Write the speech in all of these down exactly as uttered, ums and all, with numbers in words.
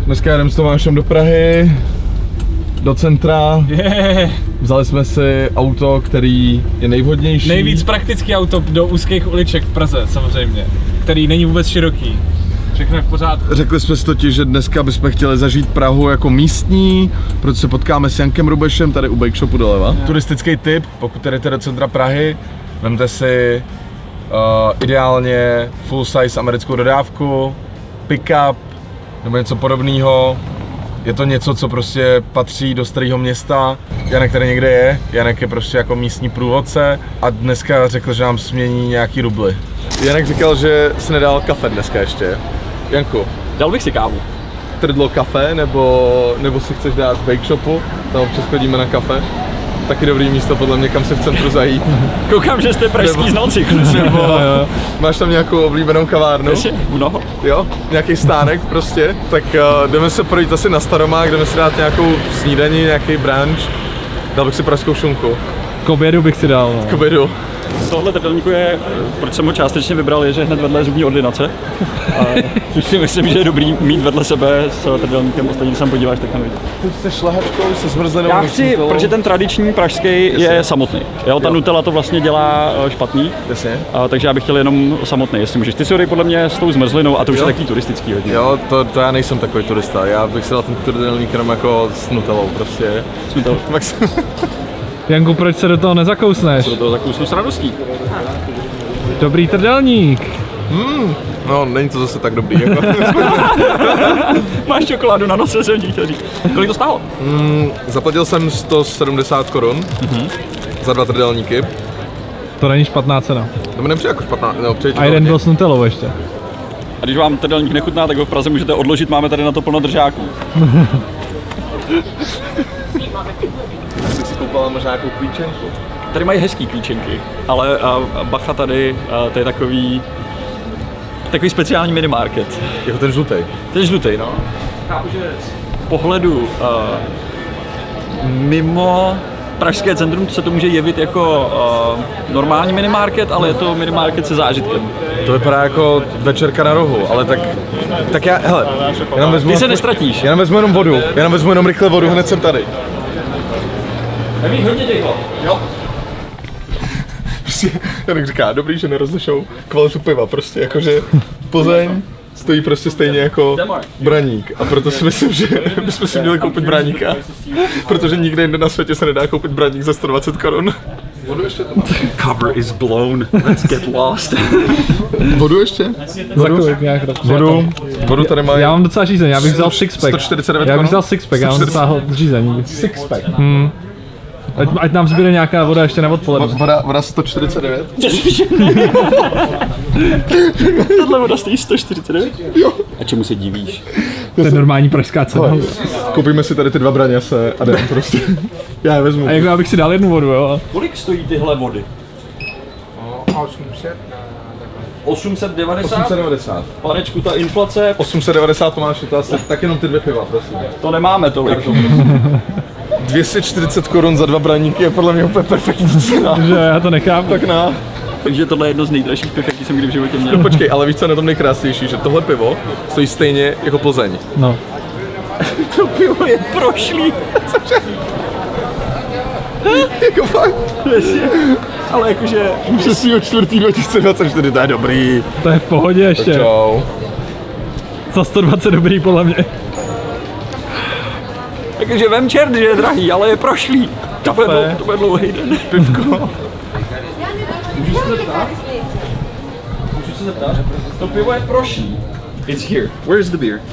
Dneska jdeme s Tomášem do Prahy, do centra. Yeah. Vzali jsme si auto, který je nejvhodnější. Nejvíc praktický auto do úzkých uliček v Praze, samozřejmě. Který není vůbec široký. Všechno je v pořádku. Řekli jsme si totiž, že dneska bychom chtěli zažít Prahu jako místní, protože se potkáme s Jankem Rubešem tady u Bike Shopu doleva. Yeah. Turistický tip, pokud jdete do centra Prahy, vemte si uh, ideálně full size americkou dodávku, pick-up nebo něco podobného. Je to něco, co prostě patří do starého města. Janek tady někde je, Janek je prostě jako místní průvodce a dneska řekl, že nám smění nějaký rubly. Janek říkal, že si nedal kafe dneska ještě. Janku, dal bych si kávu. Trdlo kafe, nebo, nebo si chceš dát v Bake Shopu, tam občas chodíme na kafe. Taky dobrý místo podle mě, kam se v centru zajít. Koukám, že jste pražský znalci. Nebo máš tam nějakou oblíbenou kavárnu? Ještě mnoho. Jo, nějaký stánek prostě. Tak uh, jdeme se projít asi na Staromák, jdeme si dát nějakou snídani, nějaký brunch. Dal bych si pražskou šunku. K obědu bych si dal. No. K obědu. Z tohohle trdelníku je, proč jsem ho částečně vybral, je, že hned vedle je zubní ordinace. A což si myslím, že je dobrý mít vedle sebe s trdelníkem, ostatně když se podíváš, tak nevidíš. Ty jsi šlehačkou se zmrzlenou. Já chci, protože ten tradiční pražský je samotný. Jo, ta jo. Nutella to vlastně dělá špatný. Jasně. A, takže já bych chtěl jenom samotný, jestli můžeš. Ty si hodej podle mě s tou zmrzlinou a to už jo. Je taky turistický hodně. Jo, to, to já nejsem takový turista, já bych si dal ten trdelník jenom jako s Nutellou prostě. S Nutellou. Janku, proč se do toho nezakousneš? Se do toho zakousnu s radostí. Dobrý trdelník. Mm, no, není to zase tak dobrý jako. Máš čokoládu na nose, jsem ti chtěl říct. Kolik to stálo? Mm, zaplatil jsem sto sedmdesát korun mm-hmm. za dva trdelníky. To není špatná cena. To mi nepřijde jako špatná, no, přijde. A jeden byl s Nutellou ještě. A když vám trdelník nechutná, tak ho v Praze můžete odložit, máme tady na to plno držáků. Jsi si koupala možná nějakou klíčenku? Tady mají hezký klíčenky, ale a, a bacha tady, a to je takový, takový speciální minimarket. Jako ten žlutej? Ten žlutej, no. Chápu, že z pohledu a, mimo pražské centrum se to může jevit jako a, normální minimarket, ale je to minimarket se zážitkem. To vypadá jako večerka na rohu, ale tak, tak já, hele, jenom vezmu, ty se nestratíš. Já jenom vezmu jenom vodu, já jenom vezmu jenom rychle vodu, hned jsem tady. Nevíš hodně těch hlav, jo? Prostě, Janek říká, dobrý, že nerozlišou kvalitu piva, prostě jakože Plzeň stojí prostě stejně jako Braník a proto si myslím, že bychom si měli koupit Braníka, protože nikde jinde na světě se nedá koupit Braník za sto dvacet korun. Vodu ještě to má. Cover is blown, let's get lost. Vodu ještě? Vodu? Vodu, vodu tady mají. Já mám docela řízení, já bych vzal sixpack. sto čtyřicet devět Já bych vzal sixpack, já mám docela řízení. Sixpack? Hmm. Ať, ať nám zbyde nějaká voda ještě na odpoledne. Voda, voda sto čtyřicet devět? Tahle voda stojí sto čtyřicet devět? Jo. A čemu se divíš? To je normální pražská cena. Koupíme si tady ty dva braňase a jdeme prostě. Já je vezmu. A jako já bych si dal jednu vodu, jo? Kolik stojí tyhle vody? osm set devadesát? osm set devadesát. Panečku, ta inflace. osm set devadesát, Tomáš, to asi tak jenom ty dvě piva, prosím. To nemáme tolik. dvě stě čtyřicet korun za dva braníky je podle mě úplně perfektní cena. Že já to nechápu. Tak na. Takže tohle je jedno z nejdražších piv, jaký jsem kdy v životě měl. No počkej, ale víš co je na tom nejkrásnější, že tohle pivo stojí stejně jako Plzeň. No. To pivo je prošlý. Cože? Jako fakt? Ale jakože... šestého čtvrtého dva tisíce dvacet čtyři, to je dobrý. To je v pohodě ještě. Tak čau. Za sto dvacet dobrý podle mě. Takže vem čert, že je drahý, ale je prošlý. To bude, dlou, to bude dlouhý den. Pivko. Můžu se zeptat? Můžu se zeptat? To pivo je prošlý. It's here. Where's the beer?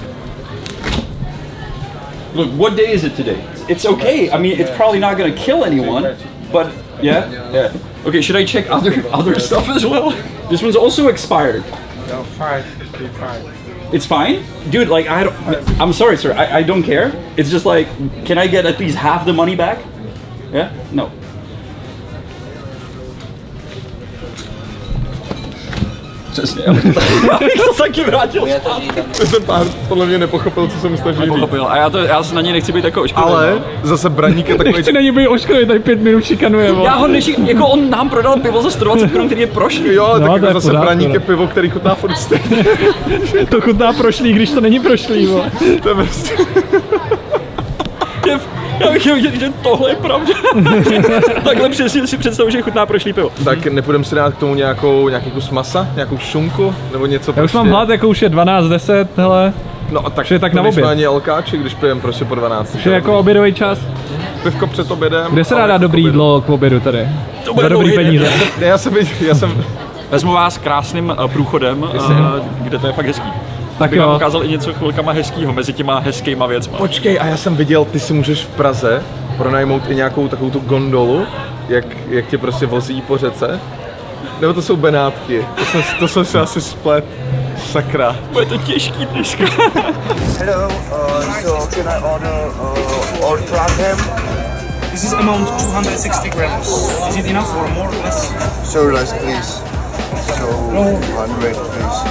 Look, what day is it today? It's okay. I mean, it's probably not gonna kill anyone, but yeah, yeah. Okay, should I check other other stuff as well? This one's also expired. No, fine. Be fine. It's fine, dude. Like I don't. I'm sorry, sir. I, I don't care. It's just like, can I get at least half the money back? Yeah. No. Přesně, abych to, abych to taky vrátil. Ten pár podle mě nepochopil, co jsem snažil říct. Nepochopil. A já, to, já se na něj nechci být jako ošklivý. Ale zase Braník je takový... Nechci na něj být ošklivý, tady pět minut šikanuje, vole. Já ho neši, jako on nám prodal pivo za sto dvacet korun, který je prošlý. Jo, ale No, tak to je jako zase pořád, Braník ale. je pivo, který chutná furt stejně. To chutná prošlý, když to není prošlý, vole. To je prostě... Já bych chtěl vidět, že tohle je pravda. Takhle přesně si představu, že chutná prošlý pivo. Tak nepůjdeme si dát k tomu nějakou, nějaký kus masa, nějakou šunku, nebo něco Já už mám hlad, jako už je dvanáct deset, hele. No a tak Už je tak to na nejsme oběd. ani elkáči, když pijeme prostě po dvanácti. Už je jako obědový čas. Pivko před obědem. Kde se ale dá dát jako dobrý k obědu. jídlo k obědu tady? To bude Za dobrý dlouhý den. peníze. Já jsem, já jsem, Vezmu vás krásným uh, průchodem, uh, kde to je fakt hezký. Tak Bych vám jo. ukázal i něco chvilkama hezkýho mezi těma hezkýma věcma. počkej, a já jsem viděl, ty si můžeš v Praze pronajmout i nějakou takovou tu gondolu, jak, jak tě prostě vozí po řece. Nebo to jsou Benátky, to jsem, to jsem si asi splet. Sakra. Bude to těžký dneska. Hello, uh, so can I order uh, all Prague? This is amount two hundred sixty grams. Is it enough or more or less? So less, please. So one hundred, please.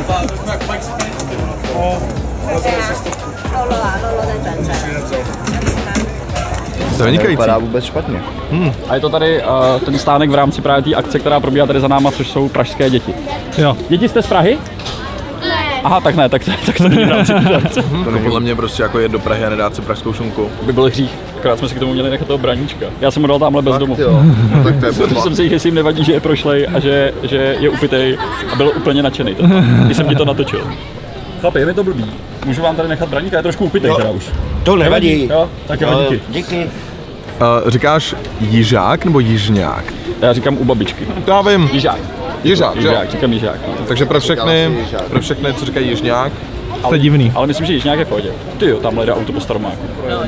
漏了啊，漏了再转转。 To je vynikající. Vypadá vůbec špatně. A je to tady uh, ten stánek v rámci právě té akce, která probíhá tady za náma, což jsou pražské děti. Jo. Děti jste z Prahy? Ne. Aha, tak ne, tak, tak to není v rámci té akce. To podle mě prostě jako jet do Prahy a nedát si pražskou šunku. By byl hřích. Akorát jsme si k tomu měli nechat toho Braníčka. Já jsem mu dal tamhle bez domu. Jo, no, tak to je Protože bomba. jsem si jich, jestli jim nevadí, že je prošlej a že, že je upitej a byl úplně nadšený. To, když jsem ti to natočil. Chlapi, je mi to blbý. Můžu vám tady nechat Braníka, je trošku upitej teda už. To nevadí. Jo, tak jo, díky. Díky. Uh, říkáš jižák nebo jižňák? Já říkám u babičky. Já vím. Jižák. Jižák, že jo? Jižák, říkám jižák. No. Takže pro všechny, pro všechny, co říkají jižňák. To je divný. Ale myslím, že jižňák je v pohodě. Ty jo, tamhle jde auto po staromáku.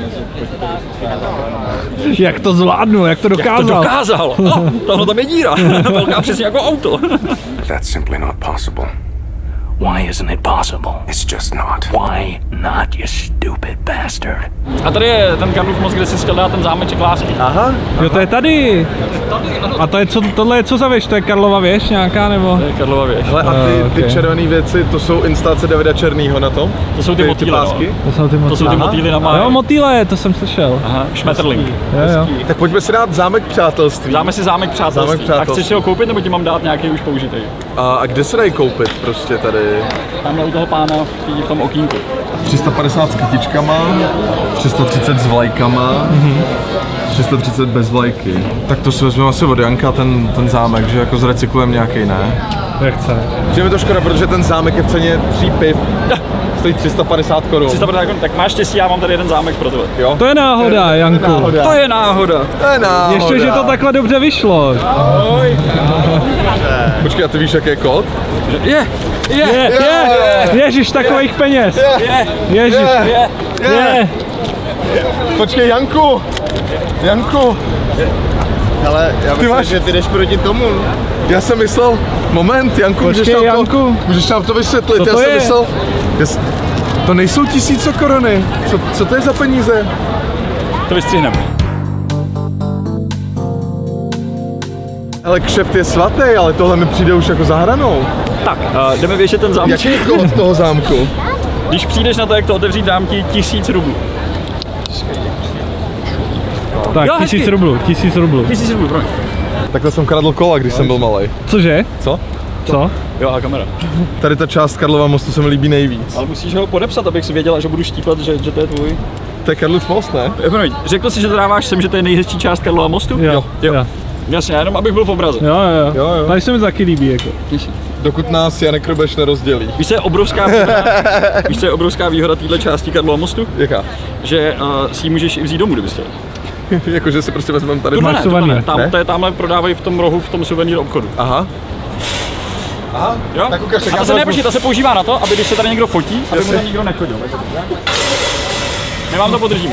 Jak to zvládnu, jak to Jak to dokázal? dokázal? No, tamhle tam je díra. Velká přesně jako auto. That's simply not possible. Why isn't it possible? It's just not. Why not, you stupid bastard? A tady je ten Karlův most, kde si chtěl dát ten zámeček lásky. Aha. Jo, to je tady. A to je co, tohle je co za věž? To je Karlova věž nějaká nebo? To je Karlova věž. Hele, a ty, Eh, ty okay. červené věci, to jsou instalace Davida Černýho na to? To jsou ty ty, motýle, ty pásky? no. To jsou ty To jsou ty motýle. motýly na máji. Jo, motýle, to jsem slyšel. Aha, šmetrling. Jo, jo. Tak pojďme si dát zámek přátelství. Dáme si zámek přátelství. Zámek přátelství. A chceš si ho koupit, nebo ti mám dát nějaký už použitý? A, a kde se dají koupit prostě tady? Tamhle u toho pána v, tý, v tom okýnku. tři sta padesát s kytičkama, tři sta třicet s vlajkama, tři sta třicet bez vlajky. Tak to si vezmeme asi od Janka, ten, ten zámek, že jako zrecyklujeme nějaký, ne? Jak chce. Že mi to škoda, protože ten zámek je v ceně tří piv. Stojí tři sta padesát korun. tři sta padesát korun, tak máš štěstí, já mám tady jeden zámek pro tebe. Jo? To je náhoda, Janku. náhoda. To je náhoda. To je náhoda. Ještě, že to takhle dobře vyšlo. Počkej, a ty víš, jaký je kód? Je, je, Je, je, ježiš, takových peněz. je, Ježiš, je. je. Počkej, Janku! Janku! Ale já myslím, máš- že ty jdeš proti tomu. Já jsem myslel, moment, Janku, můžeš Počkej, nám, to, Janku. můžeš nám to vysvětlit, Co já to jsem je? myslel, já s- to nejsou tisíce koruny, co, co to je za peníze? To vystřihneme. Ale kšeft je svatý, ale tohle mi přijde už jako za hranou. Tak, uh, jdeme věšet ten zámek. Jaký je kód toho zámku? Když přijdeš na to, jak to otevřít, dám ti tisíc rublů. Tak, Jo, tisíc hezky. rublů, tisíc rublů. Tisíc rublů, promiň. Takhle jsem kradl kola, když jsem byl malý. Cože? Co? Co? Jo, a kamera. Tady ta část Karlova mostu se mi líbí nejvíc. Ale musíš ho podepsat, abych si věděla, že budu štípat, že, že to je tvůj. To je Karlov most, ne? Jo, promiň, řekl jsi, že to dáváš sem, že to je nejhezčí část Karlova mostu? Jo, jo. jo. Jasně, jenom abych byl v obraze. Jo, jo, Jo, jo. Tady se mi taky líbí, jako. Dokud nás Janek Rubeš nerozdělí. Víš, co je obrovská výhoda, víš, co je obrovská výhoda téhle části Karlova mostu? Jaká? Že uh, si ji můžeš i vzít domů, kdybys chtěl. Jakože si prostě vezmeme tady. Tuhle máš ne, tuhle ne, suvenýr, tam, ne? to je tamhle prodávají v tom rohu, v tom suvenýr obchodu. Aha. Aha, Jo? tak ukaž, tak a já to se to nepočítá, to se používá na to, aby když se tady někdo fotí, aby mu Jasně. tam nikdo nechodil. My vám to podržíme.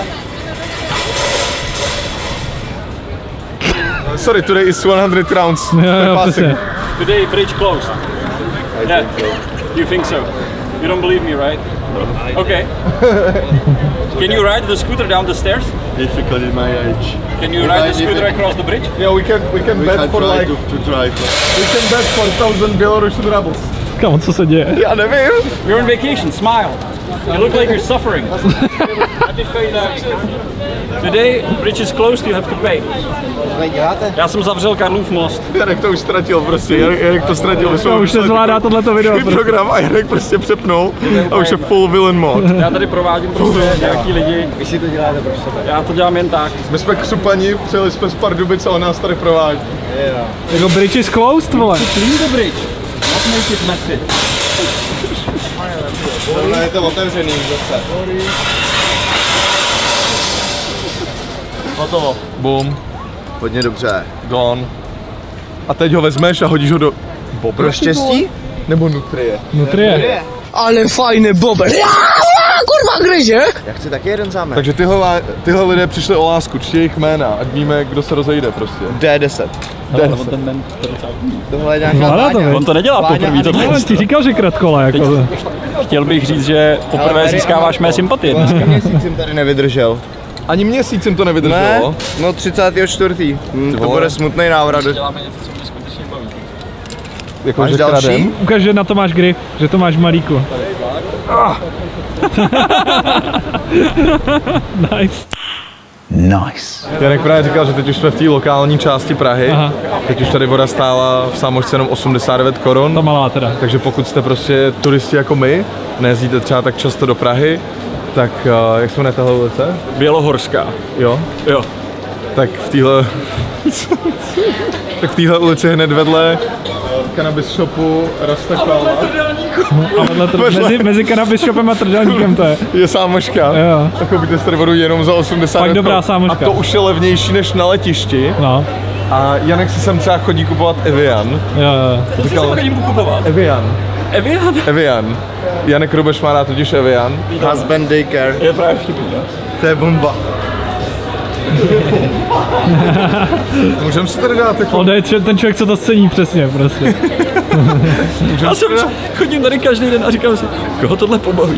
Sorry, today is one hundred crowns. Jo, jo, přesně. Today bridge closed. Yeah, you think so? You don't believe me, right? Okay. Can you ride the scooter down the stairs? Difficult in my age. Can you ride the scooter across the bridge? Yeah, we can we can bet for like to drive. we can bet for thousand Belarusian rubles. Kámo, co se děje? Já nevím. You're on vacation, smile. You look like you're suffering. Today, bridge is closed, you have to pay. Já jsem zavřel Karlův most. Janek to už ztratil prostě, Janek, Janek to ztratil. No, už se zvládá tohleto video. Prostě. Program a Janek prostě přepnul a už je full villain mod. Já tady provádím prostě nějaký lidi. Vy si to děláte pro sebe. Já to dělám jen tak. My jsme k Supani, přijeli jsme z Pardubic a on nás tady provádí. Yeah. Jako bridge is closed, vole. Clean the bridge. Not make it messy. Tohle je to otevřený zase. Hotovo. Boom. Hodně dobře. Gone. A teď ho vezmeš a hodíš ho do... Bobra, pro štěstí? Nebo nutrie? Nutrie. Ale fajný bober. Kurva, gryže. Já chci taky jeden zámek. Takže tyhle, tyhle lidé přišli o lásku, čti jejich jména, ať víme, kdo se rozejde prostě. D deset. D deset. Tohle je nějaká Váňa. On to nedělá poprvé, tohle. No, ty říkal, že kratkola, jako. Chtěl bych říct, že poprvé získáváš mé sympatie dneska. Měsíc jsem tady nevydržel. Ani měsíc jsem to nevydržel. Ne, no třicátého čtvrtého Hm, to bude smutný návrat. Děláme něco, co mě skutečně baví. Jako, máš že další? kradem. Ukaž, že na to máš grif, že to máš v malíku. Ah. Nice. Nice. Janek právě říkal, že teď už jsme v té lokální části Prahy. Aha. Teď už tady voda stála v Sámošce jenom osmdesát devět korun. To malá teda. Takže pokud jste prostě turisti jako my, nejezdíte třeba tak často do Prahy, tak uh, jak se jmenuje tahle ulice? Bělohorská. Jo? Jo. Tak v téhle... tak v téhle ulici hned vedle cannabis shopu Rasta Kala. A vedle tr- mezi, mezi cannabis shopem a trdelníkem to je. Je sámoška. Jo. Tak koupíte si tady vodu jenom za osmdesát Fakt dobrá sámoška. A to už je levnější než na letišti. No. A Janek si sem třeba chodí kupovat Evian. Jo, jo. Co si sem chodím kupovat? Evian. Evian? Evian. Janek Rubeš má rád totiž Evian. Husband daycare. Je právě vtipný, ne? To je bomba. Můžeme si tady dát jako... On je ten člověk, co to cení přesně, prostě. Já jsem chodím tady každý den a říkám si, koho tohle pobaví?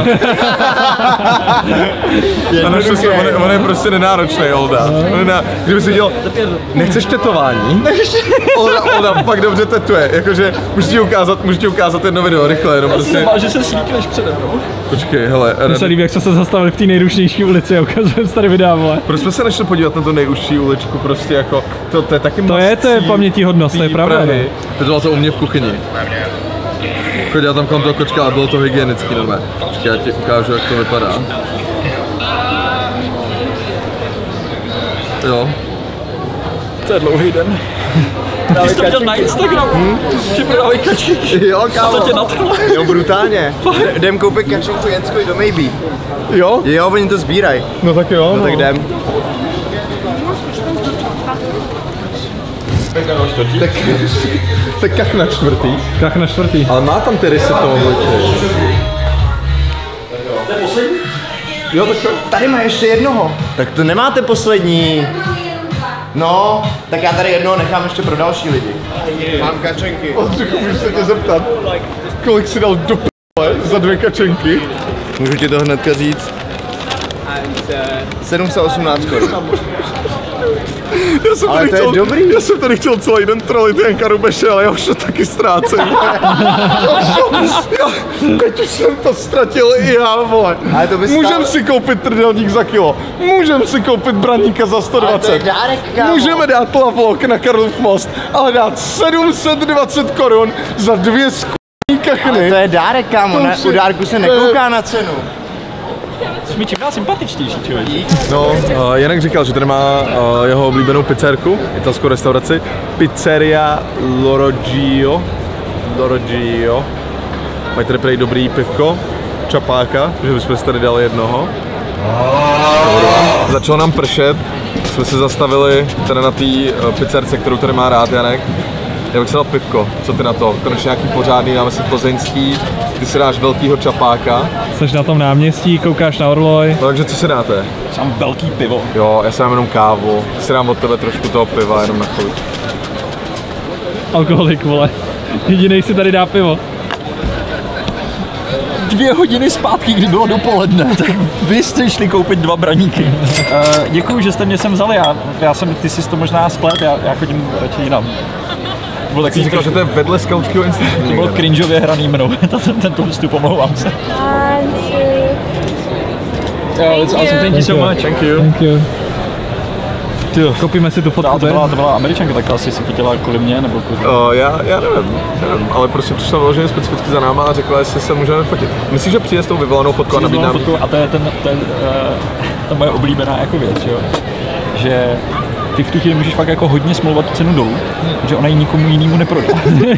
Ano, přesně, on, je, on je prostě nenáročný, Olda. On je na, kdyby si dělal, nechceš tetování? Olda, Olda pak dobře tetuje, jakože můžu ti ukázat, můžu ti ukázat jedno video, rychle, jenom prostě. Má, že se slíkneš přede mnou. Počkej, hele. Mně se líbí, jak jsme se zastavili v té nejrušnější ulici a ukazujeme se tady videa, vole. Proč jsme se nešli podívat na tu nejužší uličku, prostě jako, to, to je taky To je, to je pamětihodnost, to je pravda. To bylo to u mě v kuchyni. Chodil tam kolem toho kočka, ale bylo to hygienický normálně. Ještě já ti ukážu, jak to vypadá. Jo. To je dlouhý den. Ty jsi to viděl na Instagramu, hmm? Že prodávají kačíky. Jo, kámo. A to tě nadchlo. Jo, brutálně. Jdem koupit kačenku Jenskou do Maybe. Jo? Jo, oni to sbírají. No tak jo. No, no. Tak jdem. Tak, tak kak na čtvrtý. Kak na čtvrtý. Ale má tam ty rysy v tom obličeji. To je poslední? Jo, tak Tady má ještě jednoho. Tak to nemáte poslední. No, tak já tady jednoho nechám ještě pro další lidi. Mám kačenky. Ondřichu, můžu se tě zeptat, kolik si dal do p***le za dvě kačenky? Můžu ti to hnedka říct. sedm set osmnáct korun. Já jsem Ale tady to je chtěl, dobrý. Já jsem tady chtěl celý den trolit Janka Rubeše, ale já už to taky ztrácím. já, teď už jsem to ztratil i já, vole. Ale to by Můžem stálo... si koupit trdelník za kilo, můžem si koupit braníka za sto dvacet. Ale to je dárek, kámo. Můžeme dát lavlok na Karlův most, ale dát sedm set dvacet korun za dvě skutní kachny. Ale to je dárek, kámo, ne, u dárku se nekouká na cenu. Jsi mi čím dál sympatičtější, člověk. No, uh, Janek říkal, že tady má uh, jeho oblíbenou pizzerku, italskou restauraci, Pizzeria Lorogio. Lorogio. Mají tady prej dobrý pivko, čapáka, že bychom si tady dali jednoho. Začalo nám pršet, jsme se zastavili tady na té uh, pizzerce, kterou tady má rád Janek. Já bych si dal pivko, co ty na to? Konečně nějaký pořádný, dáme si plzeňský, ty si dáš velkýho čapáka. Jsi na tom náměstí, koukáš na orloj. No, takže co si dáte? Sám velký pivo. Jo, já si dám jenom kávu, si dám od tebe trošku toho piva, jenom na chvíli. Alkoholik, vole. Jedinej si tady dá pivo. Dvě hodiny zpátky, kdy bylo dopoledne, tak vy jste šli koupit dva braníky. Uh, děkuju, že jste mě sem vzali, já, já jsem, ty jsi to možná splet, já, já chodím radši jinam. byl taky říkal, že to je vedle skautského institutu. To bylo cringeově hraný mnou, tento vstup, omlouvám se. Yeah, it's awesome. Thank you so much. Thank you. Thank you. Tyjo, kopíme si tu fotku. To byla, to byla Američanka, tak to asi si chytila kvůli mě, nebo kvůli... Uh, já, já nevím, nevím, ale prostě přišla vyloženě specificky za náma a řekla, jestli se můžeme fotit. Myslíš, že přijde s tou vyvolanou fotkou a nabídne nám? A to je ten, ten, uh, ta moje oblíbená jako věc, jo? Že ty v tu chvíli můžeš fakt jako hodně smlouvat tu cenu dolů, protože ona ji nikomu jinému neprodá.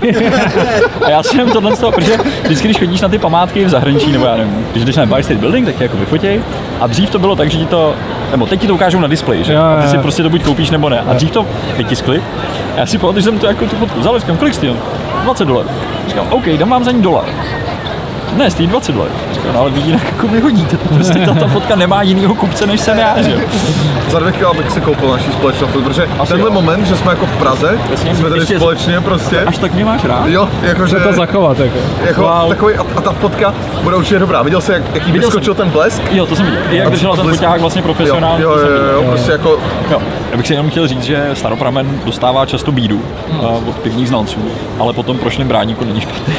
A já jsem tohle z toho, protože vždycky, když chodíš na ty památky v zahraničí, nebo já nevím, když jdeš na Empire State Building, tak tě jako vyfotěj. A dřív to bylo tak, že ti to, nebo teď ti to ukážou na displeji, že? A ty si prostě to buď koupíš nebo ne. A dřív to vytiskli. A já si pamatuju, že jsem to jako tu fotku vzal, říkám, kolik stojí? dvacet dolarů. Říkám, OK, dám vám za ní dolar. Ne, stojí dvacet dolarů. Říkám, no ale vy jinak jako vyhodíte. Prostě ta, ta fotka nemá jinýho kupce než jsem já, že jo. Za dvě chvíle bych si koupil naší společnost, protože asi tenhle jo. moment, že jsme jako v Praze, jasně, jsme tady společně prostě. Až tak mě máš rád? Jo, jakože... to zachovat, jako. jako wow. Takový, a, a ta fotka bude určitě dobrá. Viděl jsi, jak, jaký vyskočil ten blesk? Jo, to jsem viděl. Jak držela ten foťák vlastně profesionálně. Jo, jo, jo, jo, jo, prostě jako... Jo. Já bych si jenom chtěl říct, že Staropramen dostává často bídu hmm. uh, od pivních znalců, ale potom prošlém bráníku není špatný.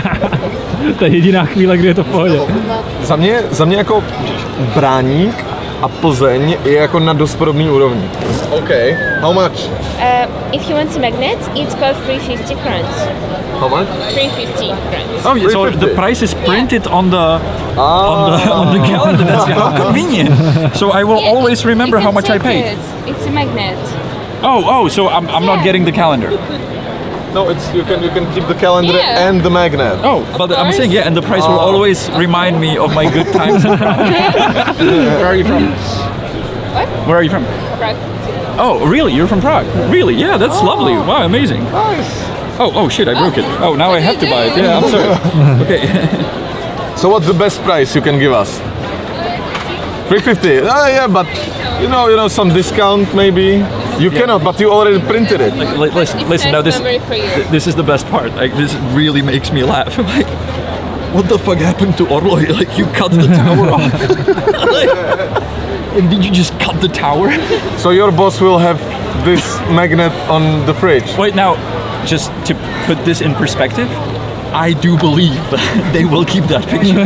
To je jediná chvíle, kdy je to v pohodě. Za mě, za mě jako Bráník a Plzeň je jako na dost podobný úrovni. OK, how much? Uh, if you want a magnet, it's called three fifty crowns. How much? three fifty crowns. Oh, yeah, so the price is printed yeah. on the ah. on the on the calendar. That's how convenient. So I will yeah, always remember how much I paid. It. It's a magnet. Oh, oh, so I'm I'm yeah. not getting the calendar. No, it's you can you can keep the calendar yeah. and the magnet. Oh, but I'm saying yeah, and the price oh. will always remind me of my good times. Where are you from? What? Where are you from? Prague. Oh, really? You're from Prague? Really? Yeah, that's oh. lovely. Wow, amazing. Nice. Oh, oh shit! I broke it. Oh, now I have to buy it. Yeah, I'm sorry. Okay. So what's the best price you can give us? three fifty. Ah, yeah, but you know, you know, some discount maybe. You yeah. cannot, but you already printed it. Like, li listen, it's listen. Now this, th this is the best part. Like, this really makes me laugh. Like, what the fuck happened to Orloj? Like, you cut the tower off. Like, like, did you just cut the tower? So your boss will have this magnet on the fridge. Wait, now, just to put this in perspective, I do believe they will keep that picture.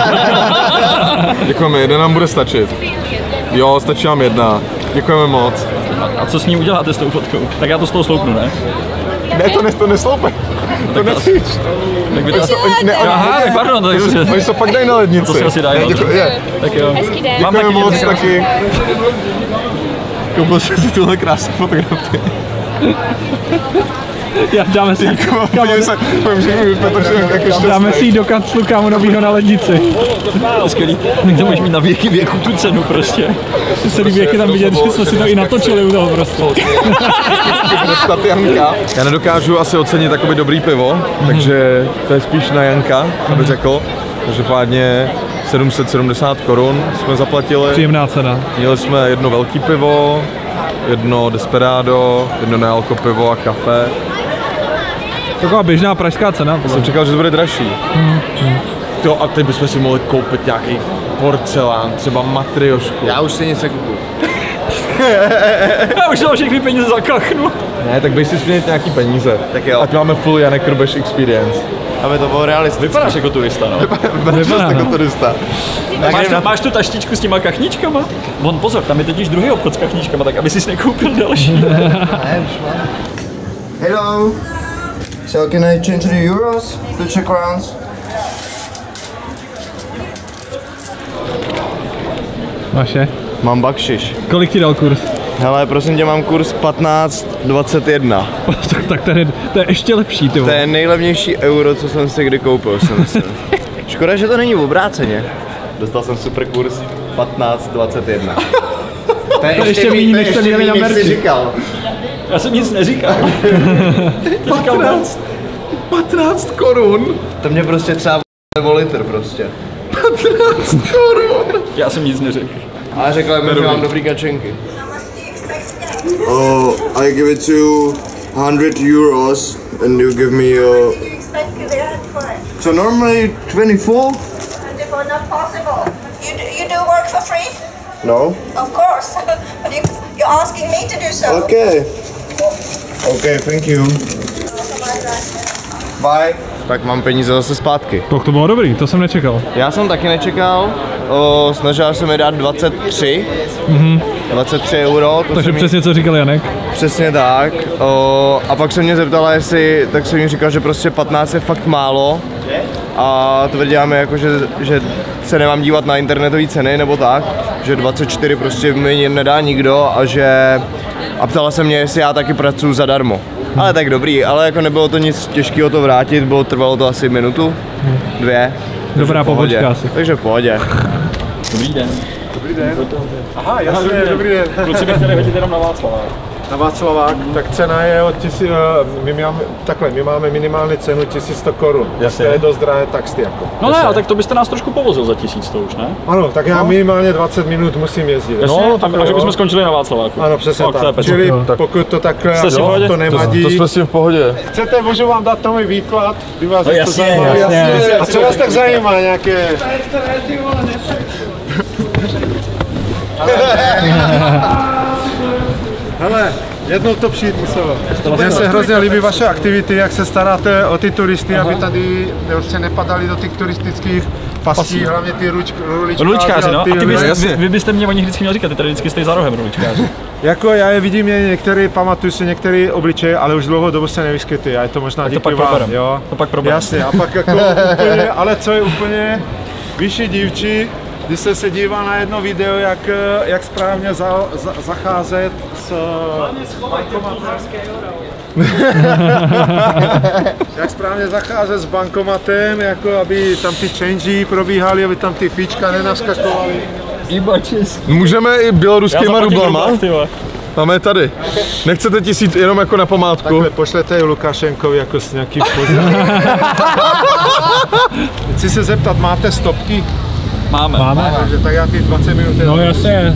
Děkujeme, jeden nám bude stačit. Jo, stačí nám jedna. Děkujeme moc. A co s ní uděláte s tou fotkou? Tak já to z toho sloupnu, ne? Ne, to, ne, to nesloupe. To necíč. Tak by to... Ne, aha, tak pardon, tak si... Oni se fakt dají na lednici. To si asi dají, Děkuji, je. Tak jo. Děkujeme moc taky. Koupil jsem si tuhle krásnou fotografii. Já dáme si jako, podívej se, dáme si do kanclu kámo novýho na lednici. Skvělý, tak to můžeš mít na věky věku tu cenu prostě. Celý věk je tam vidět, že jsme si to i natočili u toho prostě. Já nedokážu asi ocenit takový dobrý pivo, takže to je spíš na Janka, aby řekl. Každopádně sedm set sedmdesát korun jsme zaplatili. Příjemná cena. Měli jsme jedno velký pivo, jedno Desperado, jedno nealko pivo a kafe. Taková běžná pražská cena. Jsem čekal, že to bude dražší. Hmm. Hmm. Jo, a teď bychom si mohli koupit nějaký porcelán, třeba matriošku. Já už si nic nekupuju. Já už dal všechny peníze za kachnu. Ne, tak běž si směnit nějaký peníze. Tak jo. Ať máme full Janek Rubeš experience. Aby to bylo realistické. Vypadáš jako turista, no. Vypadáš jako turista. Máš tu, máš tu taštičku s těma kachničkama? Von pozor, tam je totiž druhý obchod s kachničkama, tak aby jsi nekoupil další. Hello. So can I change the euros to Czech crowns? Máš je? Mám bakšiš. Kolik ti dal kurz? Hele, prosím tě, mám kurz patnáct dvacet jedna. tak, tak to, je, to je ještě lepší, ty. To je nejlevnější euro, co jsem si kdy koupil, jsem myslím. Škoda, že to není v obráceně. Dostal jsem super kurz patnáct dvacet jedna. To je to ještě méně, než to měli na merči. Já jsem nic neříkal. patnáct, patnáct korun. To mě prostě třeba o litr prostě. patnáct korun. Já jsem nic neřekl. Ale řekl mi, že mám dobrý kačenky. Oh, I give it to one hundred euros and you give me a... So normally twenty-four? twenty-four, not possible. You do, you do work for free? No. Of course. But you, you're asking me to do so. Okay. Okay, thank you. Bye. Tak mám peníze zase zpátky. To, to bylo dobrý, to jsem nečekal. Já jsem taky nečekal, o, snažil jsem mi dát dvacet tři, mm-hmm. dvacet tři euro. To Takže přesně mi... co říkal Janek. Přesně tak. O, a pak se mě zeptala, jestli, tak jsem mi říkal, že prostě patnáct je fakt málo. A tvrdila mi jako, že, že se nemám dívat na internetové ceny nebo tak, že dvacet čtyři prostě mi nedá nikdo a že... A ptala se mě, jestli já taky pracuji zadarmo. Ale tak dobrý, ale jako nebylo to nic těžkého to vrátit, bylo, trvalo to asi minutu, dvě. Dobrá pobočka asi. Takže v pohodě. Dobrý den. Dobrý den. Aha, jasně, dobrý den. Kluci by chtěli hodit jenom na Václavák. Na Václavák, tak cena je od tisíc, my máme, takhle, my máme minimální cenu tisíc sto korun. Jasně. To je dost drahé taxi jako. No ne, ale tak to byste nás trošku povozil za tisíc to už, ne? Ano, tak já minimálně dvacet minut musím jezdit. Jasně, no, tak a že bychom skončili na Václaváku. Ano, přesně no, tak. Čili pokud to takhle, jste si jo, to nevadí. To, to jsme si v pohodě. Chcete, můžu vám dát nový výklad? Kdy vás No, to jasně, zajímá? jasně, jasně. A co vás tak zajímá, nějaké... Hele, jednou to přijít muselo. Mně se hrozně líbí vaše aktivity, jak se staráte o ty turisty, aby tady prostě nepadali do těch turistických pastí, hlavně ty ručk, ruličkáři. Ruličkáři, no. Ty, A ty vy, vy byste mě o nich vždycky měl říkat, ty tady vždycky stojí za rohem ruličkáři. Jako já je vidím, některé, pamatuju si některé obličeje, ale už dlouho dobu se nevyskytují a je to možná díky vám, jo. To pak problém. Jasně, a pak jako úplně, ale co je úplně vyšší dívčí, když se se dívá na jedno video, jak, jak správně za, za, zacházet s jak správně zacházet s bankomatem, jako aby tam ty change probíhaly, aby tam ty píčka nenaskakovaly. Můžeme i běloruskýma rublama. Máme tady. Nechcete tisíc jenom jako na památku? Takhle pošlete Lukašenkovi jako s nějakým pozdravem. Chci se zeptat, máte stopky? Máme. Máme. Takže tak já ty dvacet minut... No jasně.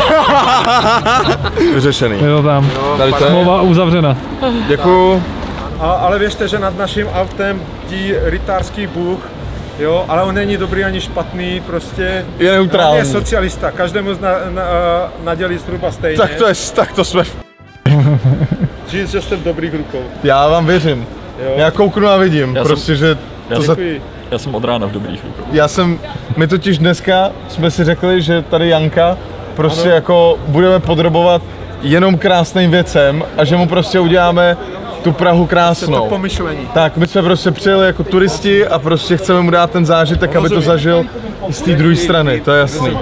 Vyřešený. Je to tam. Tady to je. Smlouva uzavřena. Děkuju. A, ale věřte, že nad naším autem dí rytářský bůh, jo, ale on není dobrý ani špatný, prostě je neutrální. Je socialista, každému na, na, nadělí zhruba stejně. Tak to je, tak to jsme v... Říct, že jste v dobrých rukou. Já vám věřím. Jo. Já kouknu a vidím, Já prostě, jsem, že... Já, to jsem, za... já jsem od rána v dobrých rukou. Já jsem, my totiž dneska jsme si řekli, že tady Janka prostě ano. jako budeme podrobovat jenom krásným věcem a že mu prostě uděláme tu Prahu krásnou. To pomyšlení. Tak, my jsme prostě přijeli jako turisti a prostě chceme mu dát ten zážitek, aby to zažil i z té druhé strany, to je jasný.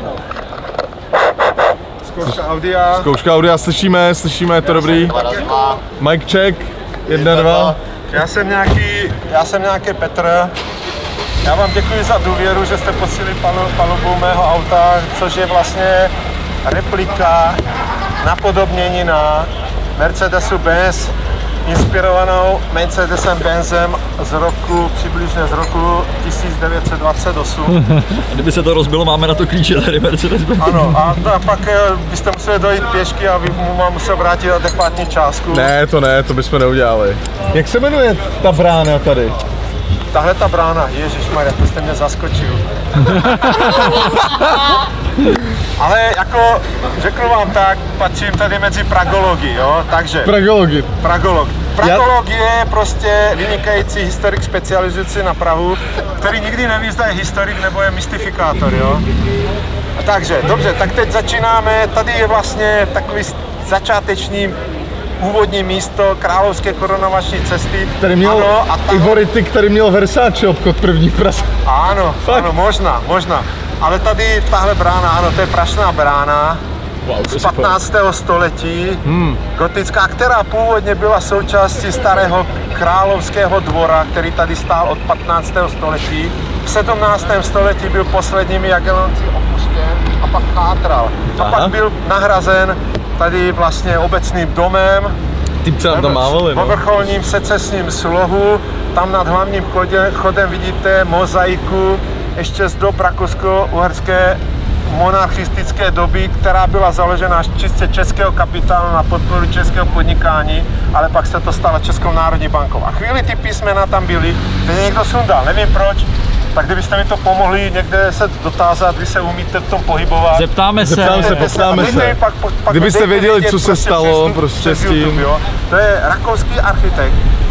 Zkouška Audia. Zkouška Audia, slyšíme, slyšíme, je to dobrý. Mic check, jedna, dva. Já jsem nějaký, já jsem nějaký Petr. Já vám děkuji za důvěru, že jste posílili palubu mého auta, což je vlastně replika, napodobnění na Mercedesu Benz, inspirovanou Mercedesem Benzem z roku, přibližně z roku tisíc devět set dvacet osm. A kdyby se to rozbilo, máme na to klíče tady Mercedes Benz. Ano, a, a pak byste museli dojít pěšky a vy mu vám musel vrátit adekvátní částku. Ne, to ne, to bychom neudělali. Jak se jmenuje ta brána tady? Tahle ta brána, ježišmarja, to jste mě zaskočil. Ale jako řeknu vám tak, patřím tady mezi pragology, jo, takže... Pragology. Pragolog. Pragolog je prostě vynikající historik specializující na Prahu, který nikdy neví, zda je historik nebo je mystifikátor, jo. A takže, dobře, tak teď začínáme, tady je vlastně takový začáteční úvodní místo královské korunovační cesty. Který měl ano, a tam... Ivority, který měl Versace obchod první v Praze. Ano, Fakt? ano, možná, možná. Ale tady tahle brána, ano, to je prašná brána wow, z patnáctého století, hmm. gotická, která původně byla součástí starého královského dvora, který tady stál od patnáctého století. V sedmnáctém století byl posledními Jagellonci opuštěn a pak chátral. A pak byl nahrazen tady vlastně obecným domem, no. po vrcholním secesním slohu. Tam nad hlavním chodem, chodem vidíte mozaiku ještě z dob rakousko-uherské monarchistické doby, která byla založena z čistě českého kapitálu na podporu českého podnikání, ale pak se to stalo Českou národní bankou. A chvíli ty písmena tam byly, teď někdo sundal, nevím proč. Tak kdybyste mi to pomohli někde se dotázat, vy se umíte v tom pohybovat. Zeptáme se. Zeptáme se, poptáme se. Pak, pak, Kdybyste věděli, co se prostě stalo prostě s tím. YouTube, to je rakouský architekt,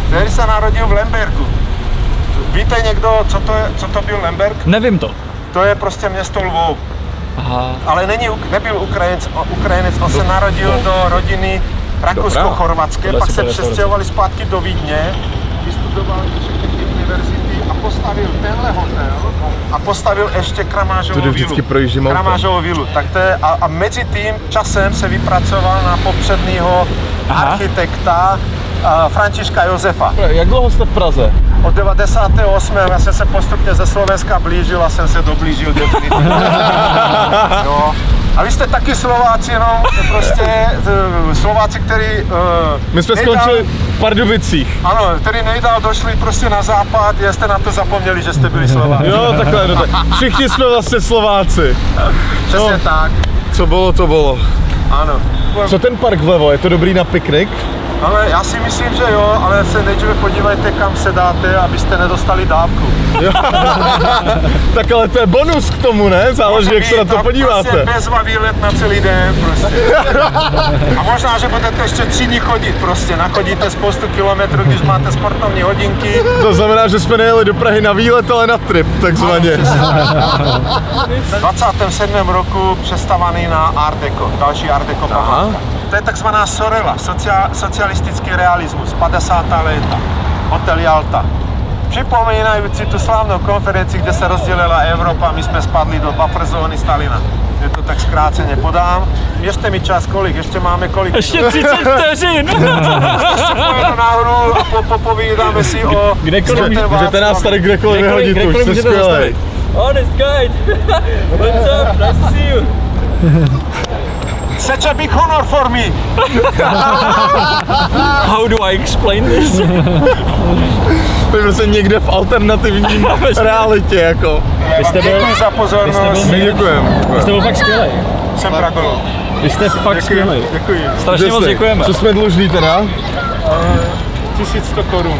Který se narodil v Lembergu. Víte někdo, co to, je, co to byl Lemberg? Nevím to. To je prostě město Lvov. Aha. Ale není, nebyl Ukrajinec, Ukrajinec, on se narodil do rodiny rakousko-chorvatské, pak se přestěhovali zpátky do Vídně, vystudoval všechny ty univerzity a postavil tenhle hotel a postavil ještě Kramážovou vilu. Kramážovou vilu. Tak to je, a, a mezi tím časem se vypracoval na popředního architekta uh, Františka Josefa. Jak dlouho jste v Praze? Od devadesátého osmého Já jsem se postupně ze Slovenska blížil a jsem se doblížil definitivně. No. A vy jste taky Slováci, no, prostě Slováci, který... Uh, My jsme nejdál, skončili v Pardubicích. Ano, který nejdál došli prostě na západ, jste na to zapomněli, že jste byli Slováci. Jo, takhle, no, tak. Všichni jsme vlastně Slováci. Přesně no, tak. Co bylo, to bylo. Ano. Co ten park vlevo, je to dobrý na piknik? Ale já si myslím, že jo, ale se nejdříve podívejte, kam se dáte, abyste nedostali dávku. Tak ale to je bonus k tomu, ne? Záleží, jak se na to podíváte. Prostě bezva výlet na celý den prostě. A možná, že budete ještě tři dny chodit prostě. Nachodíte spoustu kilometrů, když máte sportovní hodinky. To znamená, že jsme nejeli do Prahy na výlet, ale na trip, takzvaně. V dvacátém sedmém roku přestavaný na Art Deco, další Art Deco památka. To je takzvaná Sorela, sociál, socialistický realismus, padesátá léta, Hotel Jalta. Připomínající tu slavnou konferenci, kde se rozdělila Evropa, my jsme spadli do buffer zóny Stalina. Je to tak zkráceně podám. Ještě mi čas, kolik? Ještě máme kolik? Ještě třicet vteřin! Ještě pojedu nahoru a po, popovídáme si o... Kdekoliv, můžete nás tady kdekoliv vyhodit, už jste skvělej. Honest guide! What's up? Nice to see you! Such a big honor for me! How do I explain this? To je prostě někde v alternativní realitě, jako. Vy jste byl, děkuji za pozornost. My děkujeme. Vy jste byl fakt skvělej. Jsem pravdou. Vy jste fakt skvělej. Děkuji. Strašně moc děkujeme. Co jsme dlužní teda? Uh, tisíc sto korun.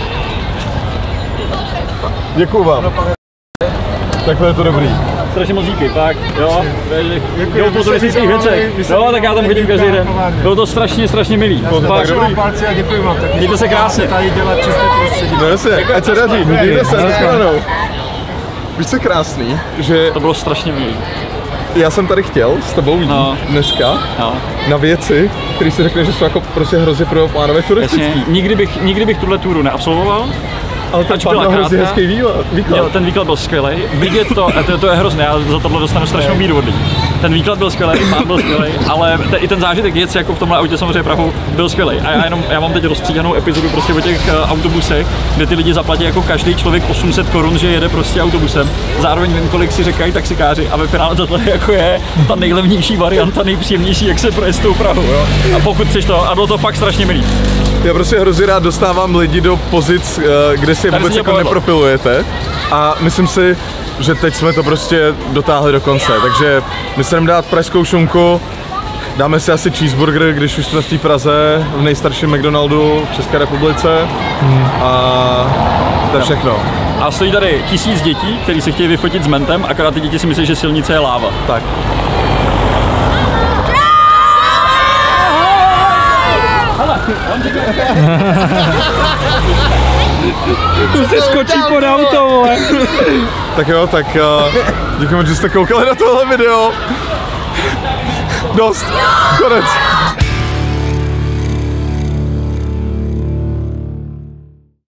Děkuju vám. Takhle je to dobrý. Strašně moc díky, tak jo, jo, po turistických věcech, jo, tak já tam chodím každý den. Bylo to strašně, strašně milý. Tak dobrý. Palci a děkuji vám. Mějte se krásně. Tady dělat čisté prostředí. No jasně, ať se daří, mějte se, nashledanou. Víš co krásný, že... To bylo strašně milý. Já jsem tady chtěl s tebou jít no. dneska no. na věci, které si řekne, že jsou jako prostě hrozně prvoplánové turistický. Nikdy bych, nikdy bych tuhle túru neabsolvoval. Ale ten pán byl hrozně hezký výklad. Jo, ten výklad byl skvělý. Vidět to, to, to je hrozné, já za tohle dostanu strašnou míru od lidí. Ten výklad byl skvělý, pán byl skvělý, ale te, i ten zážitek jet jako v tomhle autě samozřejmě Prahu byl skvělý. A já jenom, já mám teď rozstříhanou epizodu prostě o těch uh, autobusech, kde ty lidi zaplatí jako každý člověk osm set korun, že jede prostě autobusem. Zároveň vím, kolik si říkají taxikáři a ve finále tohle jako je ta nejlevnější varianta, nejpříjemnější, jak se projezd tou Prahu, jo. A pokud chceš to, a bylo to fakt strašně milý. Já prostě hrozně rád dostávám lidi do pozic, kde si vůbec jako neprofilujete a myslím si, že teď jsme to prostě dotáhli do konce, takže my se jdeme dát pražskou šunku, dáme si asi cheeseburger, když už jsme v té Praze, v nejstarším McDonaldu v České republice a to je všechno. A stojí tady tisíc dětí, kteří se chtějí vyfotit s mentem, akorát ty děti si myslí, že silnice je láva. Tak. Tu si skočí pod auto, vole. Tak jo, tak uh, děkujeme, že jste koukali na tohle video. Dost, konec.